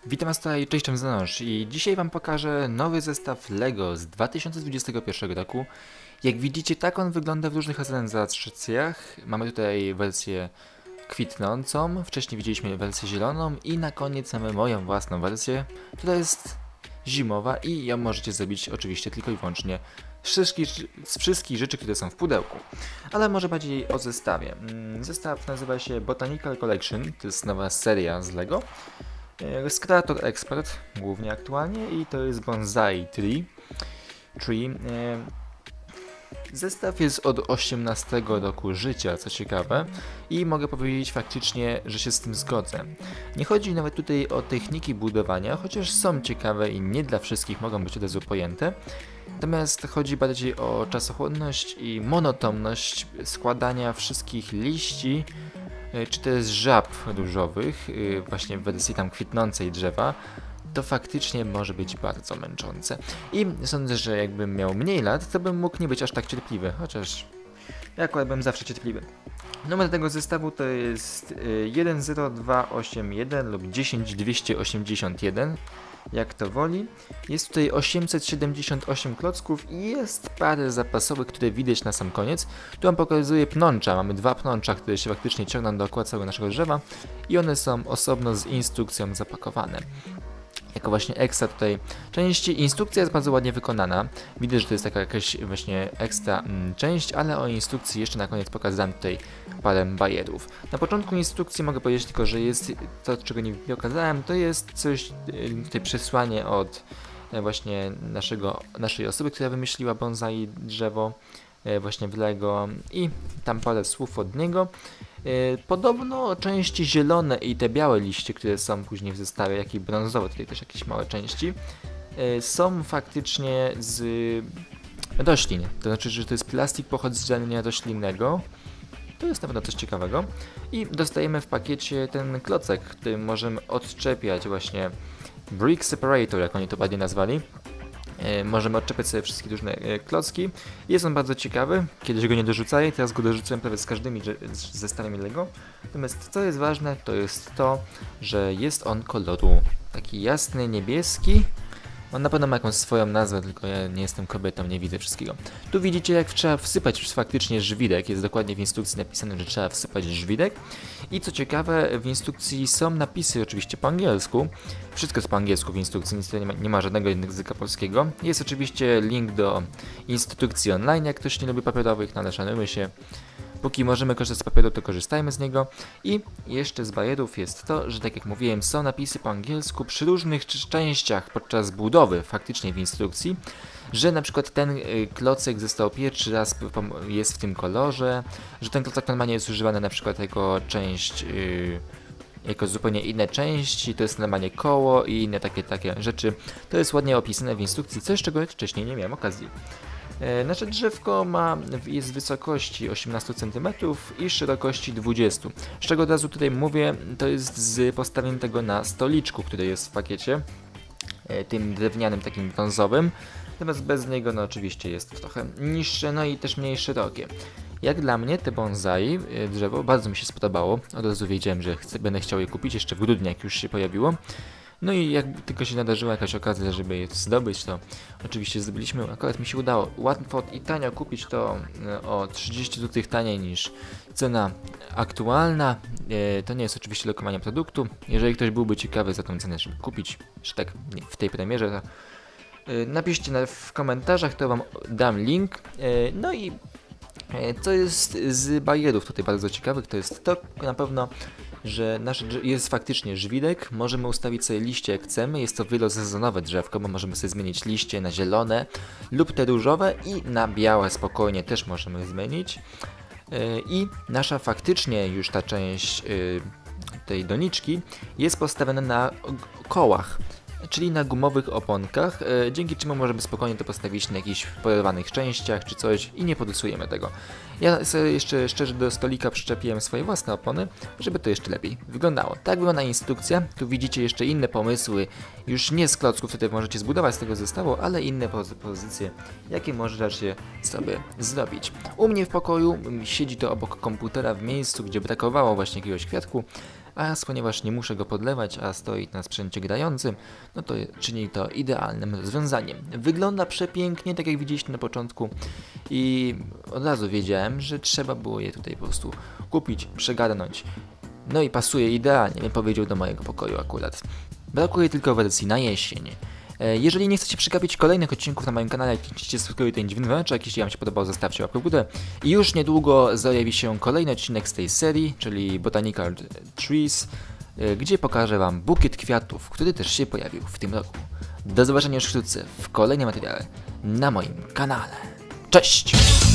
Witam was tutaj, cześć, Zanosz i dzisiaj wam pokażę nowy zestaw LEGO z 2021 roku. Jak widzicie, tak on wygląda w różnych realizacjach. Mamy tutaj wersję kwitnącą, wcześniej widzieliśmy wersję zieloną i na koniec mamy moją własną wersję, która jest zimowa i ją możecie zrobić oczywiście tylko i wyłącznie z wszystkich rzeczy, które są w pudełku. Ale może bardziej o zestawie. Zestaw nazywa się Botanical Collection, to jest nowa seria z LEGO. Jest Creator Expert głównie aktualnie i to jest Bonsai Tree. Zestaw jest od 18 roku życia, co ciekawe, i mogę powiedzieć faktycznie, że się z tym zgodzę. Nie chodzi nawet tutaj o techniki budowania, chociaż są ciekawe i nie dla wszystkich mogą być od razu pojęte. Natomiast chodzi bardziej o czasochłonność i monotonność składania wszystkich liści, czy to jest żab różowych, właśnie w wersji tam kwitnącej drzewa. To faktycznie może być bardzo męczące. I sądzę, że jakbym miał mniej lat, to bym mógł nie być aż tak cierpliwy, chociaż ja akurat byłem zawsze cierpliwy. Numer tego zestawu to jest 10281 lub 10281, jak to woli. Jest tutaj 878 klocków i jest parę zapasowych, które widać na sam koniec. Tu wam pokazuję pnącza. Mamy dwa pnącza, które się faktycznie ciągną dookoła całego naszego drzewa i one są osobno z instrukcją zapakowane. Jako właśnie ekstra tutaj części. Instrukcja jest bardzo ładnie wykonana. Widać, że to jest taka jakaś właśnie ekstra część, ale o instrukcji jeszcze na koniec pokazałem tutaj parę bajerów. Na początku instrukcji mogę powiedzieć tylko, że jest to, czego nie pokazałem, to jest coś, tutaj przesłanie od właśnie naszej osoby, która wymyśliła bonsai drzewo właśnie w LEGO i tam parę słów od niego. Podobno części zielone i te białe liście, które są później w zestawie, jak i brązowe, tutaj też jakieś małe części, są faktycznie z roślin. To znaczy, że to jest plastik pochodzenia roślinnego. To jest na pewno coś ciekawego. I dostajemy w pakiecie ten klocek, który możemy odczepiać właśnie brick separator, jak oni to ładnie nazwali. Możemy odczepiać sobie wszystkie różne klocki. Jest on bardzo ciekawy, kiedyś go nie dorzucali, teraz go dorzucałem prawie z każdymi zestawami LEGO. Natomiast co jest ważne, to jest to, że jest on koloru taki jasny, niebieski. On na pewno ma jakąś swoją nazwę, tylko ja nie jestem kobietą, nie widzę wszystkiego. Tu widzicie, jak trzeba wsypać faktycznie żwirek. Jest dokładnie w instrukcji napisane, że trzeba wsypać żwirek. I co ciekawe, w instrukcji są napisy oczywiście po angielsku. Wszystko jest po angielsku w instrukcji, niestety nie ma żadnego języka polskiego. Jest oczywiście link do instrukcji online, jak ktoś nie lubi papierowych, no ale szanujmy się. Póki możemy korzystać z papieru, to korzystajmy z niego. I jeszcze z bajerów jest to, że tak jak mówiłem, są napisy po angielsku przy różnych częściach podczas budowy, faktycznie w instrukcji, że na przykład ten klocek został pierwszy raz jest w tym kolorze, że ten klocek normalnie jest używany na przykład jako część, jako zupełnie inne części, to jest normalnie koło i inne takie rzeczy. To jest ładnie opisane w instrukcji, coś czego wcześniej nie miałem okazji. Nasze drzewko jest wysokości 18 cm i szerokości 20 cm. Z czego od razu tutaj mówię, to jest z postawieniem tego na stoliczku, który jest w pakiecie, tym drewnianym, takim brązowym. Natomiast bez niego no oczywiście jest trochę niższe, no i też mniej szerokie. Jak dla mnie te bonsai, drzewo, bardzo mi się spodobało. Od razu wiedziałem, że będę chciał je kupić jeszcze w grudniu, jak już się pojawiło. No i jak tylko się nadarzyła jakaś okazja, żeby je zdobyć, to oczywiście zdobyliśmy. Akurat mi się udało łatwo i tanio kupić to o 30 zł taniej niż cena aktualna. To nie jest oczywiście lokowanie produktu. Jeżeli ktoś byłby ciekawy za tą cenę, żeby kupić, że tak w tej premierze, to napiszcie w komentarzach, to wam dam link. No i co jest z bajerów tutaj bardzo ciekawych, to jest to na pewno, że jest faktycznie żwirek, możemy ustawić sobie liście jak chcemy, jest to wielosezonowe drzewko, bo możemy sobie zmienić liście na zielone lub te różowe i na białe spokojnie też możemy zmienić. I nasza faktycznie już ta część tej doniczki jest postawiona na kołach, czyli na gumowych oponkach, dzięki czemu możemy spokojnie to postawić na jakichś polerowanych częściach czy coś i nie podusujemy tego. Ja sobie jeszcze szczerze do stolika przyczepiłem swoje własne opony, żeby to jeszcze lepiej wyglądało. Tak wygląda instrukcja, tu widzicie jeszcze inne pomysły, już nie z klocków, które możecie zbudować z tego zestawu, ale inne pozycje, jakie możecie sobie zrobić. U mnie w pokoju siedzi to obok komputera w miejscu, gdzie brakowało właśnie jakiegoś kwiatku, a ponieważ nie muszę go podlewać, a stoi na sprzęcie grającym, no to czyni to idealnym rozwiązaniem. Wygląda przepięknie, tak jak widzieliście na początku i od razu wiedziałem, że trzeba było je tutaj po prostu kupić, przegarnąć. No i pasuje idealnie, bym powiedział, do mojego pokoju akurat. Brakuje tylko wersji na jesień. Jeżeli nie chcecie przegapić kolejnych odcinków na moim kanale, kliknijcie subskrybuj ten dziwny dzwoneczek, jeśli wam się podobał, zostawcie łapkę w górę. I już niedługo zajawi się kolejny odcinek z tej serii, czyli Botanical Trees, gdzie pokażę wam bukiet kwiatów, który też się pojawił w tym roku. Do zobaczenia już wkrótce w kolejnym materiale na moim kanale. Cześć!